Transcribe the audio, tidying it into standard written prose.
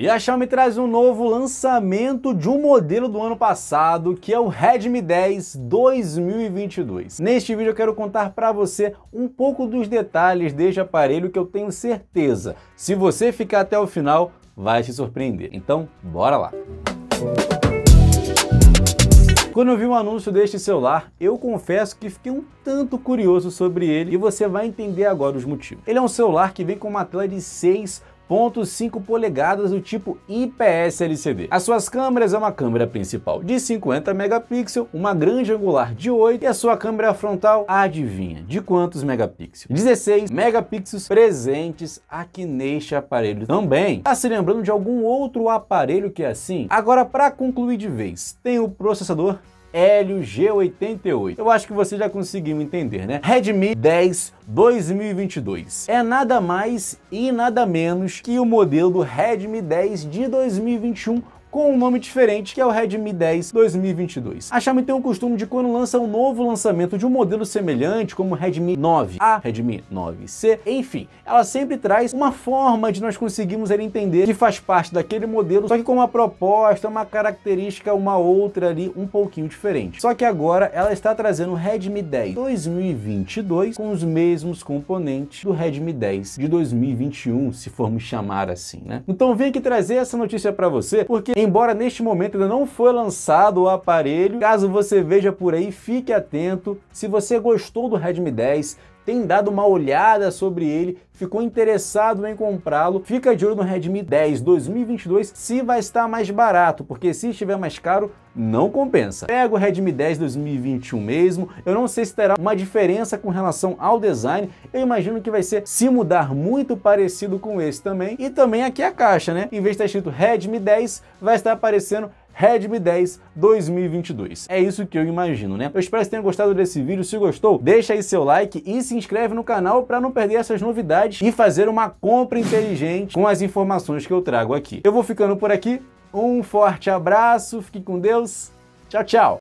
E a Xiaomi traz um novo lançamento de um modelo do ano passado, que é o Redmi 10 2022. Neste vídeo eu quero contar para você um pouco dos detalhes deste aparelho que eu tenho certeza, se você ficar até o final, vai se surpreender. Então, bora lá! Quando eu vi o anúncio deste celular, eu confesso que fiquei um tanto curioso sobre ele e você vai entender agora os motivos. Ele é um celular que vem com uma tela de 6,5 polegadas do tipo IPS LCD. As suas câmeras é uma câmera principal de 50 megapixels, uma grande angular de 8 e a sua câmera frontal, adivinha, de quantos megapixels? 16 megapixels presentes aqui neste aparelho também. Tá se lembrando de algum outro aparelho que é assim? Agora, para concluir de vez, tem o processador Helio G88. Eu acho que você já conseguiu entender, né? Redmi 10 2022. É nada mais e nada menos que o modelo do Redmi 10 de 2021 com um nome diferente, que é o Redmi 10 2022. A Xiaomi tem o costume de, quando lança um novo lançamento de um modelo semelhante, como o Redmi 9A, Redmi 9C, enfim, ela sempre traz uma forma de nós conseguirmos entender que faz parte daquele modelo, só que com uma proposta, uma característica, uma outra ali, um pouquinho diferente. Só que agora ela está trazendo o Redmi 10 2022 com os mesmos componentes do Redmi 10 de 2021, se formos chamar assim, né? Então vim aqui trazer essa notícia para você, porque embora neste momento ainda não foi lançado o aparelho, caso você veja por aí, fique atento. Se você gostou do Redmi 10, tem dado uma olhada sobre ele, ficou interessado em comprá-lo, fica de olho no Redmi 10 2022 se vai estar mais barato, porque se estiver mais caro, não compensa. Pega o Redmi 10 2021 mesmo, eu não sei se terá uma diferença com relação ao design, eu imagino que vai ser, se mudar, muito parecido com esse também. E também aqui a caixa, né? Em vez de estar escrito Redmi 10, vai estar aparecendo Redmi 10 2022. É isso que eu imagino, né? Eu espero que você tenha gostado desse vídeo. Se gostou, deixa aí seu like e se inscreve no canal para não perder essas novidades e fazer uma compra inteligente com as informações que eu trago aqui. Eu vou ficando por aqui. Um forte abraço, fique com Deus. Tchau, tchau!